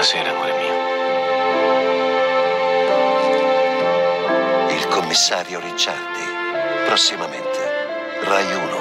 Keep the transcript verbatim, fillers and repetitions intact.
Buonasera, amore mio. Il commissario Ricciardi, prossimamente, Rai uno.